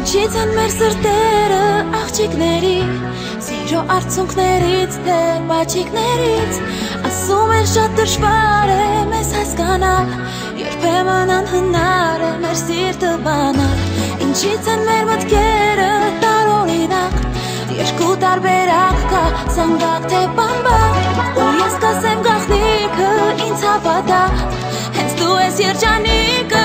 Ինչից են մեր սրտերը աղջիկների, սիրո արցունքներից թե բաճիկներից, ասում են շատ դժվար է մեզ հասկանալ, երբեմն անհնար է մեր սիրտը բանալ, ինչից են մեր մտքերը տարօրինակ, երկու տարբերակ կա, զանգակ թե բամբակ, ու ես կասեմ գաղտնիքը ինձ հավատա, հենց դու ես երջանիկը։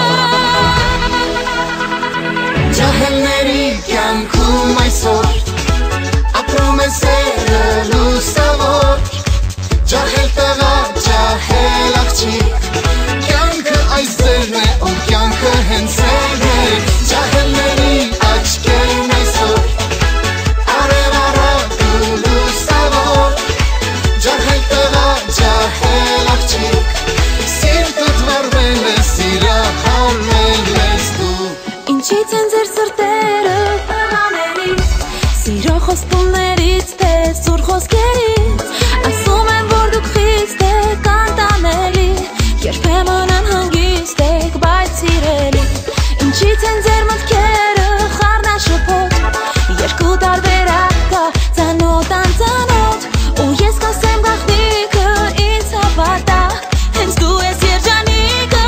Ջահելների կյանքում այսօր ապրում է սերը լուսավոր, ջահել տղա, ջահել աղջիկ, կյանքը այս ձերն է ու կյանքը հենց ձերն է, ջահելների աչքերն այսօր արև առակ ու լուսավոր, ջահել տղա, ջահել աղջիկ, սիրտդ վառվել է, սիրահարվել ես դու։ Ինչից են ձեր սրտերը տղաներից, սիրո խոստումներից թե սուր խոսքերից, ասում են որ դուք խիստ եք անտանելի, երբեմն անհանգիստ եք բայց սիրելի, ինչից են ձեր մտքերը խառնաշփոթ, երկու տարբերակ կա ծանոթ անծանոթ, ու ես կասեմ գաղտնիքը ինձ հավատա, հենց դու ես երջանիկը։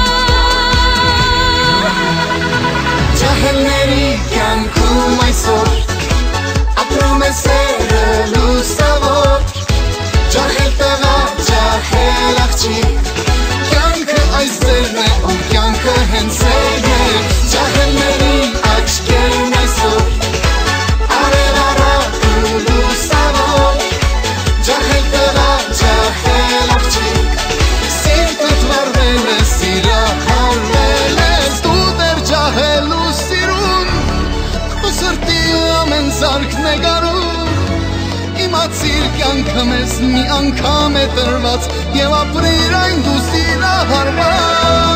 Ջահելների կյանքում այսօր ապրում է սերը լուսավոր, ջահել տղա, ջահել աղջիկ, կյանքը այս ձերն է ու կյանքը հենց ձերն է, ջահելների աչքերն այսօր արև առակ ու լուսավոր, ջահել տղա, ջահել աղջիկ, սիրտդ վառվել է, սիրահարվել ես դու դեռ ջահել ու սիրուն, ու սրտի ամեն զարքն է գարում, իմացիր կյանքը մեզ մի անգամ է տրված, և ապրիր այն դու սիրահարված։